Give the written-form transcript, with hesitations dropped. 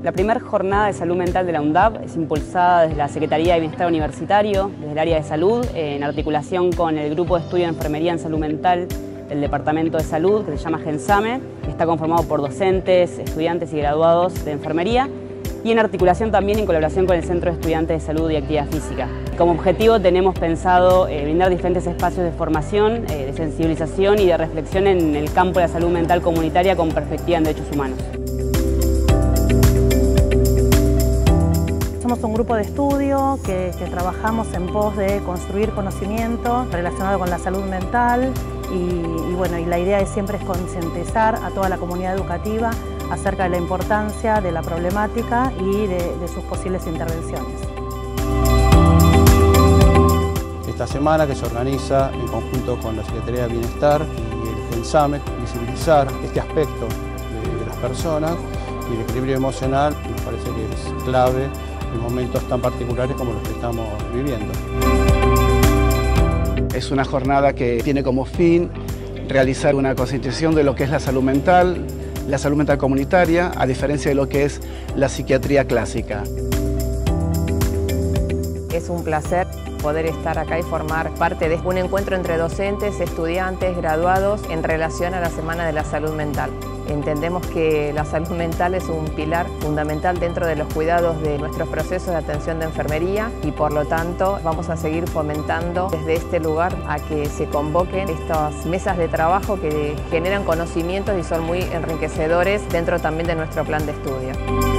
La primera jornada de salud mental de la UNDAP es impulsada desde la Secretaría de Bienestar Universitario, desde el área de salud, en articulación con el Grupo de Estudio de Enfermería en Salud Mental del Departamento de Salud, que se llama GENSAME, que está conformado por docentes, estudiantes y graduados de enfermería, y en articulación también en colaboración con el Centro de Estudiantes de Salud y Actividad Física. Como objetivo tenemos pensado brindar diferentes espacios de formación, de sensibilización y de reflexión en el campo de la salud mental comunitaria con perspectiva en derechos humanos. Somos un grupo de estudio que trabajamos en pos de construir conocimiento relacionado con la salud mental y la idea siempre es concientizar a toda la comunidad educativa acerca de la importancia de la problemática y de sus posibles intervenciones. Esta semana, que se organiza en conjunto con la Secretaría de Bienestar y el GENSAME, visibilizar este aspecto de las personas y el equilibrio emocional, nos parece que es clave en momentos tan particulares como los que estamos viviendo. Es una jornada que tiene como fin realizar una concientización de lo que es la salud mental comunitaria, a diferencia de lo que es la psiquiatría clásica. Es un placer poder estar acá y formar parte de un encuentro entre docentes, estudiantes, graduados en relación a la Semana de la Salud Mental. Entendemos que la salud mental es un pilar fundamental dentro de los cuidados de nuestros procesos de atención de enfermería y por lo tanto vamos a seguir fomentando desde este lugar a que se convoquen estas mesas de trabajo que generan conocimientos y son muy enriquecedores dentro también de nuestro plan de estudio.